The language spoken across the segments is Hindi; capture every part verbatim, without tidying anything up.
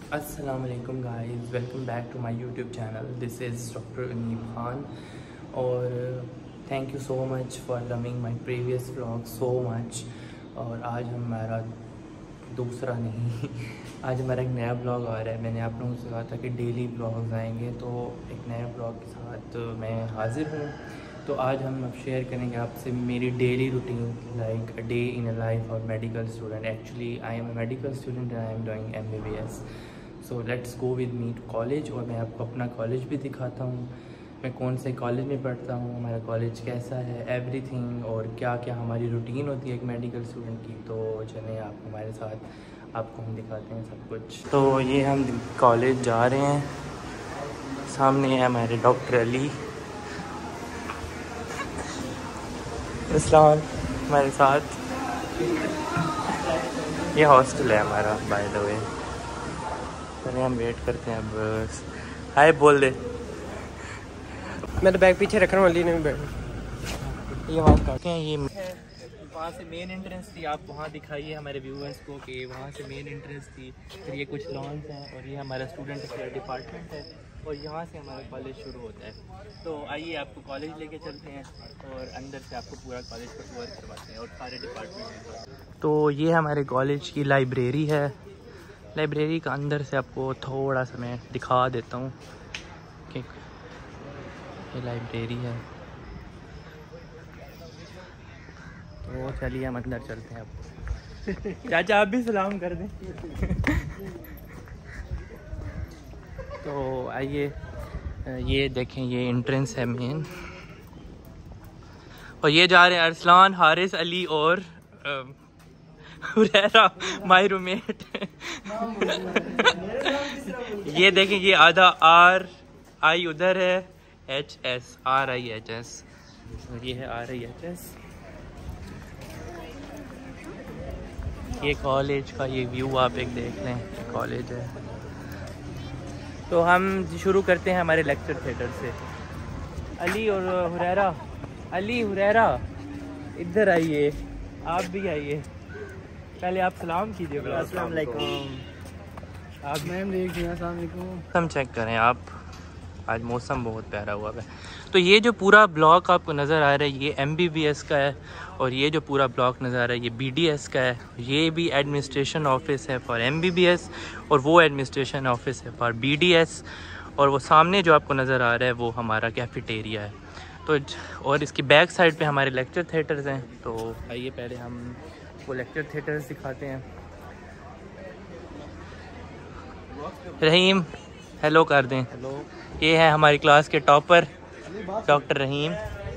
अस्सलाम वालेकुम guys, welcome back to my YouTube channel. This is doctor Aneeb Khan और thank you so much for loving my previous vlog so much. और आज हमारा दूसरा नहीं आज हमारा एक नया ब्लॉग आ रहा है। मैंने आप लोगों से कहा था कि डेली ब्लॉग्स आएंगे, तो एक नया ब्लॉग के साथ मैं हाज़िर हूँ। तो आज हम अब शेयर करेंगे आपसे मेरी daily routine, like a day in a life of medical student. Actually I am a medical student and I am doing M B B S. So let's go with me to college और मैं आपको अपना कॉलेज भी दिखाता हूँ, मैं कौन से कॉलेज में पढ़ता हूँ, हमारा कॉलेज कैसा है, एवरीथिंग, और क्या क्या हमारी रूटीन होती है एक मेडिकल स्टूडेंट की। तो चलें आप हमारे साथ, आपको हम दिखाते हैं सब कुछ। तो ये हम कॉलेज जा रहे हैं, सामने है हमारे डॉक्टर अली इस्लाम हमारे साथ। ये हॉस्टल है हमारा बाय द वे। चलिए हम वेट करते हैं। अब हाय बोल दे। मैं तो बैग पीछे रख रहा हूँ, अली ने भी बैग। ये वहाँ का क्या ये वहाँ से मेन एंट्रेंस थी। आप वहाँ दिखाइए हमारे व्यूअर्स को कि वहाँ से मेन एंट्रेंस थी। फिर ये कुछ लॉन्स हैं और ये हमारा स्टूडेंट अफेयर डिपार्टमेंट है और यहाँ से हमारा कॉलेज शुरू होता है। तो आइए आपको कॉलेज लेके चलते हैं और अंदर से आपको पूरा कॉलेज का टूर करवाते हैं और सारे डिपार्टमेंट। तो ये हमारे कॉलेज की लाइब्रेरी है। लाइब्रेरी का अंदर से आपको थोड़ा सा मैं दिखा देता हूँ कि ये लाइब्रेरी है। तो चलिए हम अंदर चलते हैं। अब चाचा आप भी सलाम कर दें। तो आइए, ये देखें ये एंट्रेंस है मेन, और ये जा रहे हैं अरसलान, हारिस, अली और हुरैरा माय रूममेट। ये देखें ये आधा आर आई उधर है, H S R I H S, और ये है आर आई एच एस। ये कॉलेज का ये व्यू आप एक देख लें, ये कॉलेज है। तो हम शुरू करते हैं हमारे लेक्चर थिएटर से। अली और हुरैरा, अली हुरैरा इधर आइए, आप भी आइए। पहले आप सलाम कीजिए। अस्सलाम वालेकुम। आप मैम देखिए, अस्सलाम वालेकुम। मौसम चेक करें आप, आज मौसम बहुत प्यारा हुआ है। तो ये जो पूरा ब्लॉक आपको नज़र आ रहा है ये एम बी बी एस का है, और ये जो पूरा ब्लॉक नज़र आ रहा है ये बी डी एस का है। ये भी एडमिनिस्ट्रेशन ऑफिस है for M B B S और वो एडमिनिस्ट्रेशन ऑफिस है फॉर बी डी एस। और वो सामने जो आपको नज़र आ रहा है वो हमारा कैफेटेरिया है। तो और इसकी बैक साइड पे हमारे लेक्चर थिएटर्स हैं। तो आइए पहले हम वो लेक्चर थिएटर्स दिखाते हैं। रहीम हेलो कर दें। हेलो। ये है हमारी क्लास के टॉपर डॉक्टर रहीम,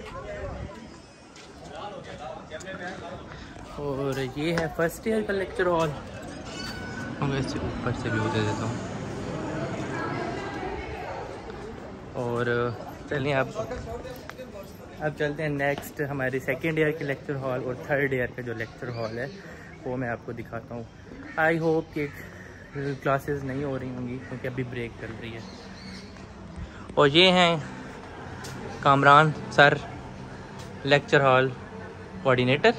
और ये है फर्स्ट ईयर का लेक्चर हॉल। मैं इससे ऊपर से व्यू दे देता हूँ। और चलिए अब अब चलते हैं नेक्स्ट हमारे सेकेंड ईयर के लेक्चर हॉल और थर्ड ईयर का जो लेक्चर हॉल है वो मैं आपको दिखाता हूँ। आई होप कि क्लासेस नहीं हो रही होंगी क्योंकि अभी ब्रेक चल रही है। और ये हैं Kamran sir, lecture hall coordinator.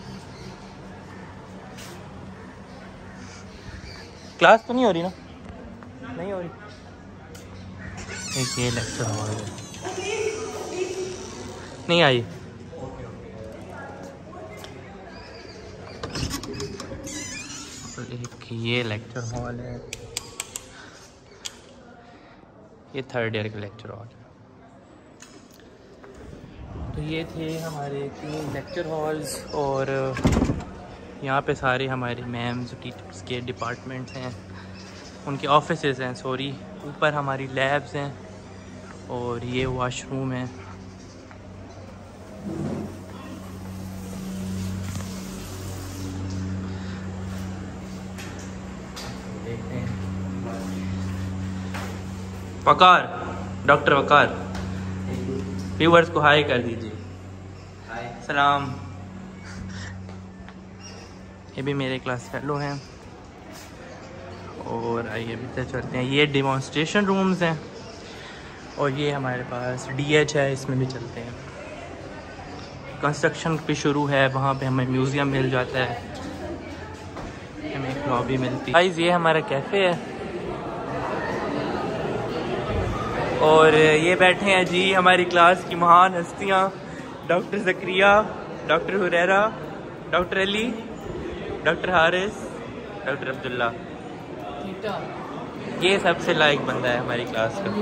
Class तो नहीं हो रही ना? नहीं हो रही। एक ये लेक्चर हॉल है, नहीं आई। और एक ये लेक्चर हॉल है, ये थर्ड ईयर का लेक्चर हॉल है। तो ये थे हमारे तीन लेक्चर हॉल्स, और यहाँ पे सारे हमारे मैम्स टीचर्स के डिपार्टमेंट्स हैं, उनके ऑफिसेज हैं, सॉरी। ऊपर हमारी लैब्स हैं और ये वॉशरूम है। देखते हैं वकार, डॉक्टर वकार, व्यूअर्स को हाय कर दीजिए। हाय सलाम। ये भी मेरे क्लास फेलो हैं। और आइए अभी तक चलते हैं। ये डिमॉन्स्ट्रेशन रूम्स हैं और ये हमारे पास डी एच है, इसमें भी चलते हैं। कंस्ट्रक्शन भी शुरू है, वहाँ पे हमें म्यूज़ियम मिल जाता है, हमें एक लॉबी मिलती है। गाइस ये हमारा कैफ़े है और ये बैठे हैं जी हमारी क्लास की महान हस्तियाँ, doctor Zakariya, doctor Huraira, doctor Ali, doctor Haris, doctor Abdullah. ये सबसे लायक बंदा है हमारी क्लास का।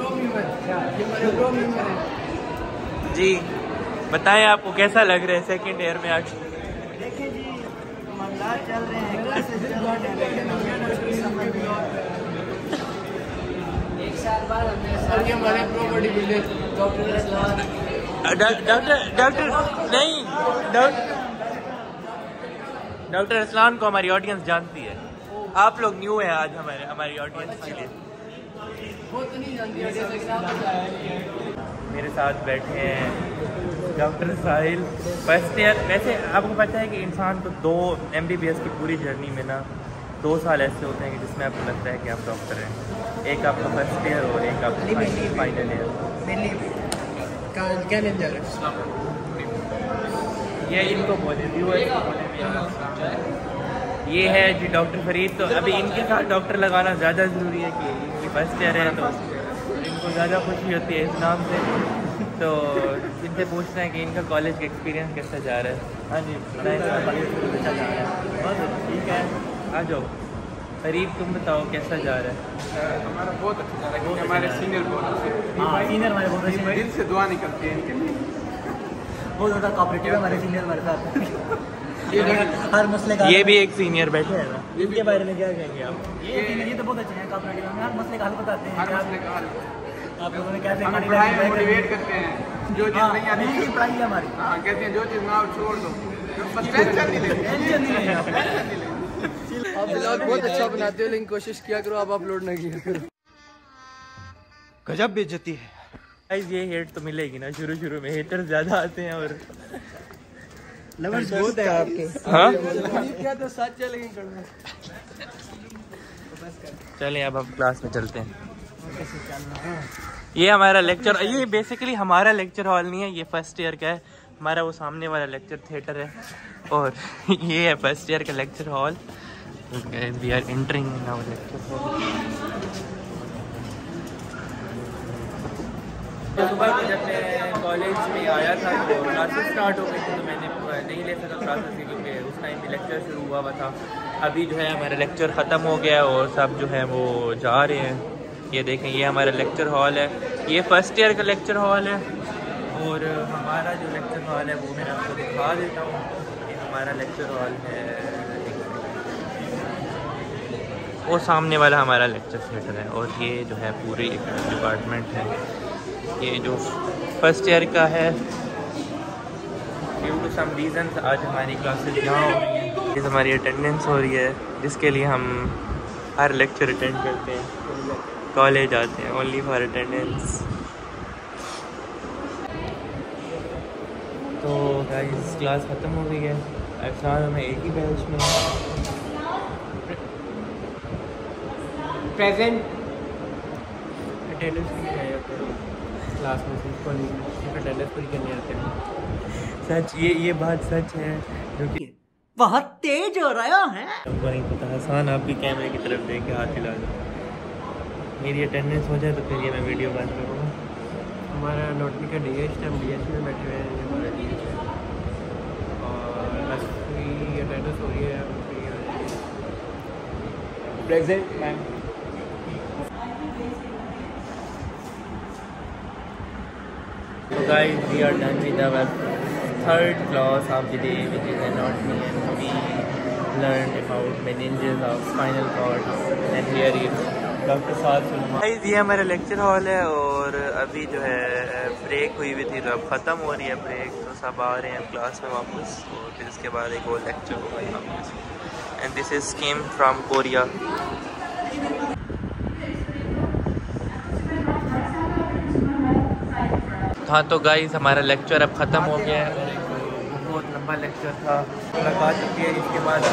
जी बताएं आपको कैसा लग रहा है सेकंड ईयर में आज? देखिए जी, मज़ेदार चल रहे हैं, क्लासेस चल रहे हैं। एक साल बाद हमने हमारे property builder doctor Aslan doctor doctor नहीं डॉक्टर डॉक्टर असलान को हमारी ऑडियंस जानती है। आप लोग न्यू हैं आज हमारे हमारी ऑडियंस के लिए। मेरे साथ बैठे हैं डॉक्टर साहिल, फर्स्ट ईयर। वैसे आपको पता है कि इंसान को दो एम बी बी एस की पूरी जर्नी में ना दो साल ऐसे होते हैं कि जिसमें आपको लगता है कि आप डॉक्टर हैं। एक आपका फर्स्ट ईयर और एक आपका फाइनल ईयर। क्या लेने जा रहे हैं? ये इनको बोले व्यूअर्स को बोले। ये है जी डॉक्टर फरीद। तो अभी इनके साथ डॉक्टर लगाना ज़्यादा ज़रूरी है कि इनकी फर्स्ट ईयर है तो इनको ज़्यादा खुशी होती है इस नाम से। तो इनसे पूछना है कि इनका कॉलेज का एक्सपीरियंस कैसा जा रहा है। हाँ जी ठीक है, आ जाओ। फरीद तुम बताओ कैसा जा रहा है? हमारा बहुत अच्छा जा रहा है। हमारे सीनियर बहुत अच्छे, हाँ सीनियर हमारे बहुत अच्छे हैं, दिल से दुआ निकलती है इनके लिए। बहुत ज़्यादा कोऑपरेटिव है हमारे सीनियर हमारे साथ हर मसले का। ये भी एक सीनियर बैठे हैं ना, इनके बारे में क्या कहेंगे आप? ये सीनियर ये तो बहुत अच्छे हैं, कोऑपरेटिव में हर मसले का हल बताते हैं। हर मसले का हल आप लोगों ने कैसे हमें पढ़ाई में मोटिवेट करते हैं। जो चीज़ नहीं आती मेरी पढ़ाई है हमारी। हाँ कहते हैं जो चीज़ ना छोड़ दो, बस टेंशन नहीं लेते। टेंशन नहीं लेना आप। आप ब्लॉग बहुत अच्छा बनाते हो, लेकिन कोशिश किया करो आप अपलोड ना किया करो। गजब बेइज्जती है। गाइस ये हेट तो मिलेगी ना, शुरू शुरू में हेटर ज़्यादा आते हैं और लवर्स बहुत है आपके। हाँ क्या तो सच है, लेकिन करना। चलें अब हम क्लास में चलते हैं। ये हमारा लेक्चर, ये बेसिकली हमारा लेक्चर हॉल नहीं है, ये फर्स्ट ईयर का है। हमारा वो सामने वाला लेक्चर थिएटर है और ये है फर्स्ट ईयर का lecture hall. We are entering in our lecture hall. सुबह को जब मैं कॉलेज में आया था तो क्लासेस स्टार्ट हो गई थी, तो मैंने नहीं ले सका क्लासेस क्योंकि उस टाइम भी लेक्चर शुरू हुआ हुआ था। अभी जो है हमारा लेक्चर ख़त्म हो गया और सब जो है वो जा रहे हैं। ये देखें, ये हमारा लेक्चर हॉल है, ये फर्स्ट ईयर का लेक्चर हॉल है। और हमारा जो लेक्चर हॉल है वो मैं आपको दिखा देता हूँ। ये हमारा लेक्चर हॉल है, वो सामने वाला हमारा लेक्चर थिएटर है। और ये जो है पूरी एक डिपार्टमेंट है। ये जो फर्स्ट ईयर का है, ड्यू टू सम रीज़न्स आज हमारी क्लासेस यहाँ हो रही हैं। ये हमारी अटेंडेंस हो रही है जिसके लिए हम हर लेक्चर अटेंड करते हैं, कॉलेज आते हैं ओनली फॉर अटेंडेंस। तो गाइस क्लास ख़त्म हो गई है। अफसान में एक ही बैच में प्रेजेंट अटेंडेंस नहीं है क्लास में, सिर्फ अटेंडेंस पूरी करने आते हैं। सच, ये ये बात सच है जो कि बहुत तेज हो रहा है। हमको नहीं पता। हसन आप भी कैमरे की तरफ देख के हाथ हिला दो। मेरी अटेंडेंस हो जाए तो फिर ये मैं वीडियो बंद करूँगा। हमारा नोटनी का डी एच हम डी एच में बैठे हुए हैं, हमारा डी एच है और बस फ्री अटेंडेंस हो रही है। Present ma'am. So guys, we are done with our third class of the day, which is anatomy, and we learned about meninges of spinal cord. And here is Doctor Saad Sulman. Guys, ये हमारा लेक्चर हॉल है और अभी जो है ब्रेक हुई हुई थी तो अब ख़त्म हो रही है ब्रेक, तो सब आ रहे हैं क्लास में वापस और फिर इसके बाद एक और लेक्चर होगा यहाँ पे। And this is came from Korea. हाँ तो गाइस हमारा लेक्चर अब ख़त्म हो गया है। बहुत लंबा लेक्चर था, मुलाकात चुकी है इसके बाद।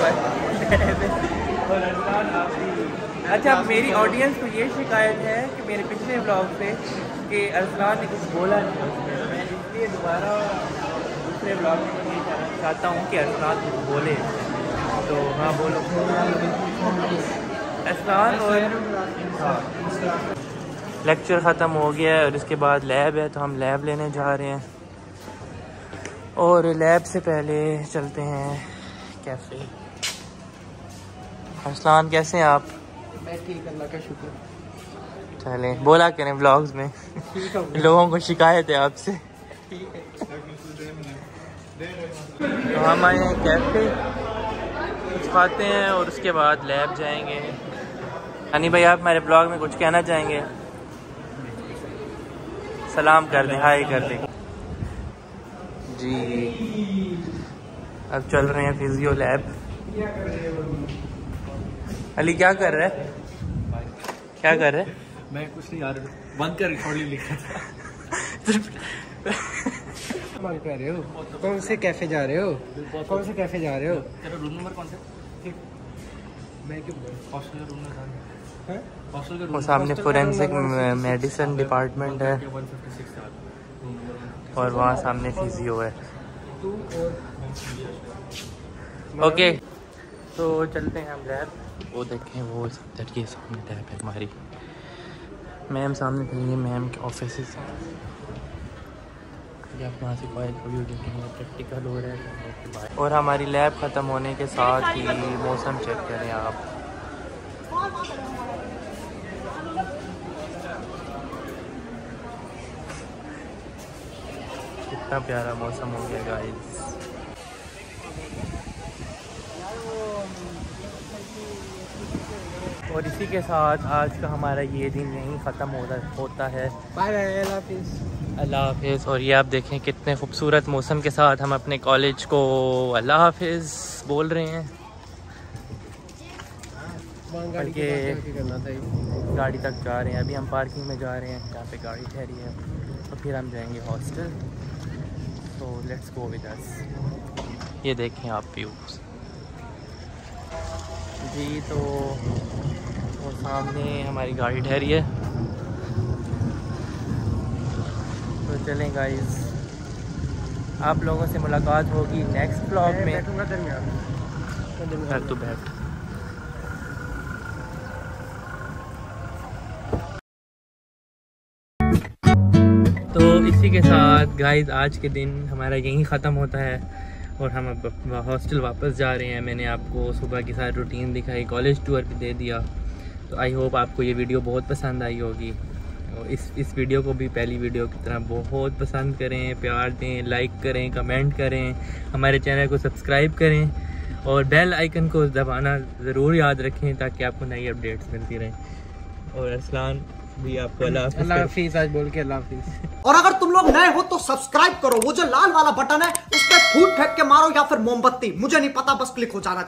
अच्छा, मेरी ऑडियंस को ये शिकायत है कि मेरे पिछले ब्लॉग से कि अरसलान ने कुछ बोला नहीं उसमें, तो मैं इसलिए दोबारा दूसरे ब्लॉग में ये चाहता हूँ कि अरसलान कुछ बोले। तो हाँ बोलो अरसलान। और हाँ लेक्चर ख़त्म हो गया है और इसके बाद लैब है, तो हम लैब लेने जा रहे हैं। और लैब से पहले चलते हैं कैफ़े। अरसलान कैसे हैं आप? मैं ठीक, अल्लाह का शुक्र। चलें बोला करें व्लॉग्स में लोगों को शिकायत है आपसे। तो हम आए हैं कैफ़े, कुछ खाते हैं और उसके बाद लैब जाएंगे। हनी भाई आप हमारे ब्लॉग में कुछ कहना चाहेंगे? सलाम कर दें, हाय कर दें जी। अब चल रहे हैं फिजियो लैब। अली क्या कर रहा है? क्या कर रहा है? मैं कुछ नहीं यार, बंद कर रिकॉर्डिंग लिखा था। मांग कर रहे हो? कौन से कैफे जा रहे हो? कौन से कैफे जा रहे हो? तेरा रूम नंबर कौन सा? मैं क्यों हॉस्टल का रूम में था। हॉस्टल का रूम, वो सामने फोरेंसिक मेडिसिन डिपार्टमेंट है और वहाँ सामने फिजियो है। ओके तो चलते हैं हम लैब। वो देखें वो इधर के सामने लैब है हमारी। मैम सामने खड़ी है, मैम के ऑफिस है। आप वहाँ से कॉलेज का व्यू देखेंगे, प्रैक्टिकल हो रहा है। और हमारी लैब ख़त्म होने के साथ ही मौसम चेक करें आप। कितना प्यारा मौसम हो गया गाइस। और इसी के साथ आज का हमारा ये दिन यहीं ख़त्म होता है। बाय बाय, अल्लाह हाफिज़। अल्लाह हाफिज़। और ये आप देखें कितने खूबसूरत मौसम के साथ हम अपने कॉलेज को अल्लाह हाफिज़ बोल रहे हैं। बल्कि गाड़ी तक जा रहे हैं, अभी हम पार्किंग में जा रहे हैं जहाँ पे गाड़ी ठहरी है, और फिर हम जाएंगे हॉस्टल। तो लेट्स गो विद अस। ये देखें आप व्यूज़ जी। तो वो सामने हमारी गाड़ी ठहरी है, तो चलें गाइस, आप लोगों से मुलाकात होगी नेक्स्ट ब्लॉग में। बैठूंगा दरमियान। तो बैठ। तो इसी के साथ गाइस आज के दिन हमारा यहीं ख़त्म होता है और हम अब हॉस्टल वापस जा रहे हैं। मैंने आपको सुबह की सारी रूटीन दिखाई, कॉलेज टूर भी दे दिया। तो आई होप आपको ये वीडियो बहुत पसंद आई होगी। और इस इस वीडियो को भी पहली वीडियो की तरह बहुत पसंद करें, प्यार दें, लाइक करें, कमेंट करें, हमारे चैनल को सब्सक्राइब करें और बेल आइकन को दबाना ज़रूर याद रखें ताकि आपको नई अपडेट्स मिलती रहें। और अरसलान भी आपको अल्लाह हाफिज़। अल्लाह हाफिज़ आज बोल के अल्लाह हाफिज़। और अगर तुम लोग नए हो तो सब्सक्राइब करो, वो जो लाल वाला बटन है उस पर फूट फेंक के मारो या फिर मोमबत्ती, मुझे नहीं पता, बस क्लिक हो जाना।